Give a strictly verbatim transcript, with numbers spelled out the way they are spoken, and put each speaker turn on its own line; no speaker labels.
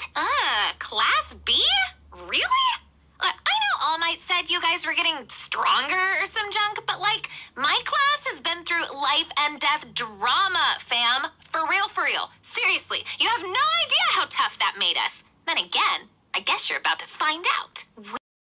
Ugh, Class B? Really? Uh, I know All Might said you guys were getting stronger or some junk, but, like, my class has been through life and death drama, fam. For real, for real. Seriously, you have no idea how tough that made us. Then again, I guess you're about to find out.